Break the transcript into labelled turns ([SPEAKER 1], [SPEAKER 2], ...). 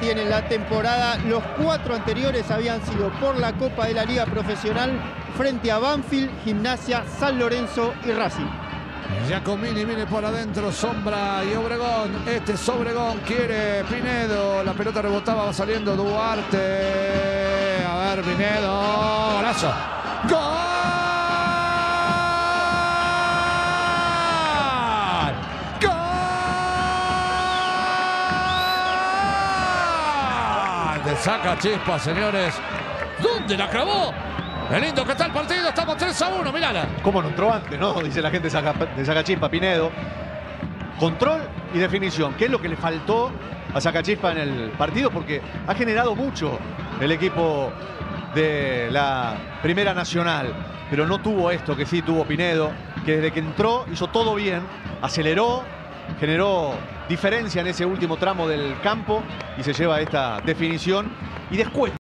[SPEAKER 1] tiene la temporada. Los 4 anteriores habían sido por la Copa de la Liga Profesional frente a Banfield, Gimnasia, San Lorenzo y Racing.
[SPEAKER 2] Giacomini viene por adentro, Sombra y Obregón. Este es Obregón, quiere Pinedo. La pelota rebotaba, va saliendo Duarte. A ver, Pinedo. Golazo. ¡Gol! ¡Gol! De Sacachispa, señores. ¿Dónde la clavó? ¡Qué lindo que está el partido! Estamos 3-1, mirala.
[SPEAKER 3] ¿Cómo no entró antes, no? Dice la gente de Sacachispa, Pinedo. Control y definición. ¿Qué es lo que le faltó a Sacachispa en el partido? Porque ha generado mucho el equipo de la Primera Nacional. Pero no tuvo esto que sí tuvo Pinedo, que desde que entró hizo todo bien, aceleró, generó diferencia en ese último tramo del campo y se lleva esta definición. Y después